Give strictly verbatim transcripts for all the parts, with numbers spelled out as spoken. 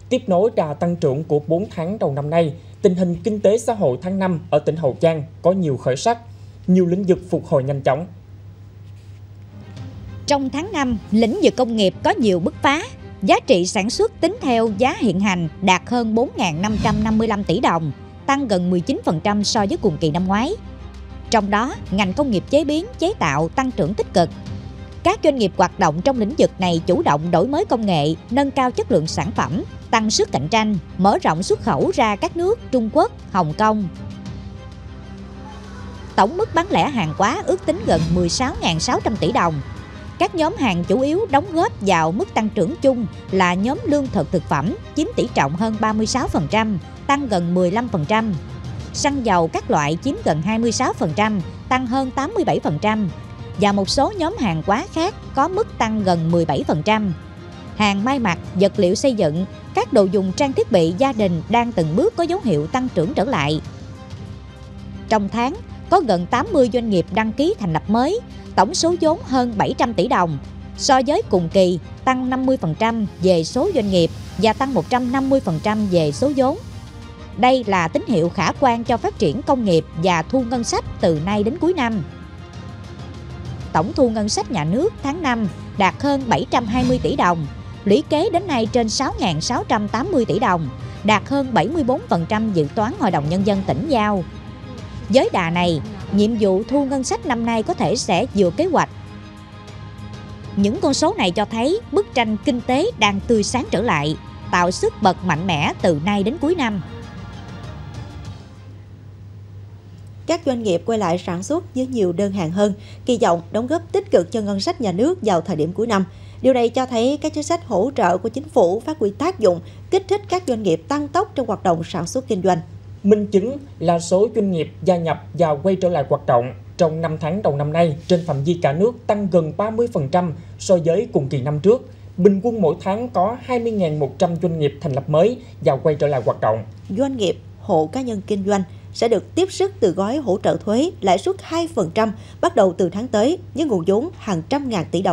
Tiếp nối đà tăng trưởng của bốn tháng đầu năm nay, tình hình kinh tế xã hội tháng năm ở tỉnh Hậu Giang có nhiều khởi sắc, nhiều lĩnh vực phục hồi nhanh chóng. Trong tháng năm, lĩnh vực công nghiệp có nhiều bứt phá. Giá trị sản xuất tính theo giá hiện hành đạt hơn bốn nghìn năm trăm năm mươi lăm tỷ đồng, tăng gần mười chín phần trăm so với cùng kỳ năm ngoái. Trong đó, ngành công nghiệp chế biến, chế tạo tăng trưởng tích cực. Các doanh nghiệp hoạt động trong lĩnh vực này chủ động đổi mới công nghệ, nâng cao chất lượng sản phẩm, tăng sức cạnh tranh, mở rộng xuất khẩu ra các nước Trung Quốc, Hồng Kông. Tổng mức bán lẻ hàng hóa ước tính gần mười sáu nghìn sáu trăm tỷ đồng. Các nhóm hàng chủ yếu đóng góp vào mức tăng trưởng chung là nhóm lương thực thực phẩm chiếm tỷ trọng hơn ba mươi sáu phần trăm, tăng gần mười lăm phần trăm. Xăng dầu các loại chiếm gần hai mươi sáu phần trăm, tăng hơn tám mươi bảy phần trăm. Và một số nhóm hàng hóa khác có mức tăng gần mười bảy phần trăm. Hàng may mặc, vật liệu xây dựng, các đồ dùng trang thiết bị gia đình đang từng bước có dấu hiệu tăng trưởng trở lại. Trong tháng, có gần tám mươi doanh nghiệp đăng ký thành lập mới, tổng số vốn hơn bảy trăm tỷ đồng. So với cùng kỳ, tăng năm mươi phần trăm về số doanh nghiệp và tăng một trăm năm mươi phần trăm về số vốn. Đây là tín hiệu khả quan cho phát triển công nghiệp và thu ngân sách từ nay đến cuối năm. Tổng thu ngân sách nhà nước tháng năm đạt hơn bảy trăm hai mươi tỷ đồng, lũy kế đến nay trên sáu nghìn sáu trăm tám mươi tỷ đồng, đạt hơn bảy mươi bốn phần trăm dự toán Hội đồng Nhân dân tỉnh giao. Với đà này, nhiệm vụ thu ngân sách năm nay có thể sẽ vượt kế hoạch. Những con số này cho thấy bức tranh kinh tế đang tươi sáng trở lại, tạo sức bật mạnh mẽ từ nay đến cuối năm. Các doanh nghiệp quay lại sản xuất với nhiều đơn hàng hơn, kỳ vọng đóng góp tích cực cho ngân sách nhà nước vào thời điểm cuối năm. Điều này cho thấy các chính sách hỗ trợ của chính phủ phát huy tác dụng, kích thích các doanh nghiệp tăng tốc trong hoạt động sản xuất kinh doanh. Minh chứng là số doanh nghiệp gia nhập và quay trở lại hoạt động trong năm tháng đầu năm nay trên phạm vi cả nước tăng gần ba mươi phần trăm so với cùng kỳ năm trước. Bình quân mỗi tháng có hai mươi nghìn một trăm doanh nghiệp thành lập mới và quay trở lại hoạt động. Doanh nghiệp, hộ cá nhân kinh doanh sẽ được tiếp sức từ gói hỗ trợ thuế lãi suất hai phần trăm bắt đầu từ tháng tới với nguồn vốn hàng trăm ngàn tỷ đồng.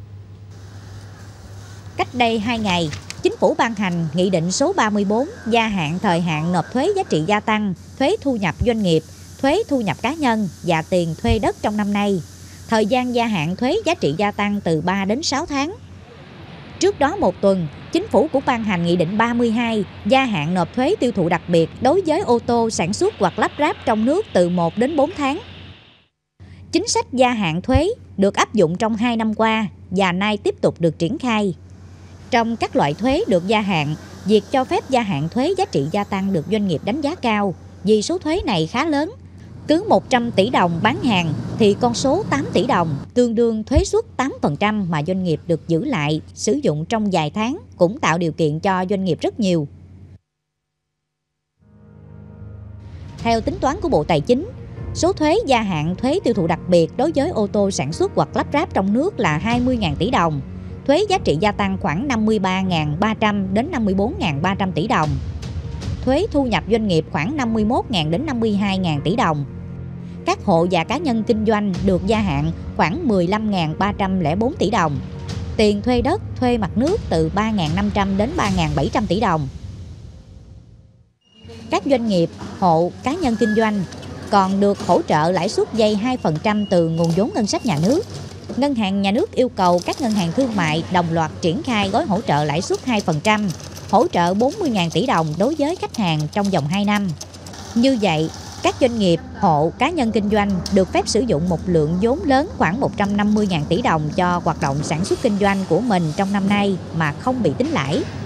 Cách đây hai ngày, Chính phủ ban hành Nghị định số ba mươi tư gia hạn thời hạn nộp thuế giá trị gia tăng, thuế thu nhập doanh nghiệp, thuế thu nhập cá nhân và tiền thuê đất trong năm nay. Thời gian gia hạn thuế giá trị gia tăng từ ba đến sáu tháng. Trước đó một tuần, Chính phủ cũng ban hành Nghị định ba mươi hai gia hạn nộp thuế tiêu thụ đặc biệt đối với ô tô sản xuất hoặc lắp ráp trong nước từ một đến bốn tháng. Chính sách gia hạn thuế được áp dụng trong hai năm qua và nay tiếp tục được triển khai. Trong các loại thuế được gia hạn, việc cho phép gia hạn thuế giá trị gia tăng được doanh nghiệp đánh giá cao vì số thuế này khá lớn. Cứ một trăm tỷ đồng bán hàng thì con số tám tỷ đồng, tương đương thuế suất tám phần trăm mà doanh nghiệp được giữ lại, sử dụng trong vài tháng cũng tạo điều kiện cho doanh nghiệp rất nhiều. Theo tính toán của Bộ Tài chính, số thuế gia hạn thuế tiêu thụ đặc biệt đối với ô tô sản xuất hoặc lắp ráp trong nước là hai mươi nghìn tỷ đồng, thuế giá trị gia tăng khoảng năm mươi ba nghìn ba trăm đến năm mươi bốn nghìn ba trăm tỷ đồng, thuế thu nhập doanh nghiệp khoảng năm mươi mốt nghìn đến năm mươi hai nghìn tỷ đồng. Các hộ và cá nhân kinh doanh được gia hạn khoảng mười lăm nghìn ba trăm lẻ bốn tỷ đồng, tiền thuê đất, thuê mặt nước từ ba nghìn năm trăm đến ba nghìn bảy trăm tỷ đồng. Các doanh nghiệp, hộ, cá nhân kinh doanh còn được hỗ trợ lãi suất vay hai phần trăm từ nguồn vốn ngân sách nhà nước. Ngân hàng Nhà nước yêu cầu các ngân hàng thương mại đồng loạt triển khai gói hỗ trợ lãi suất hai phần trăm, hỗ trợ bốn mươi nghìn tỷ đồng đối với khách hàng trong vòng hai năm. Như vậy, các doanh nghiệp, hộ, cá nhân kinh doanh được phép sử dụng một lượng vốn lớn khoảng một trăm năm mươi nghìn tỷ đồng cho hoạt động sản xuất kinh doanh của mình trong năm nay mà không bị tính lãi.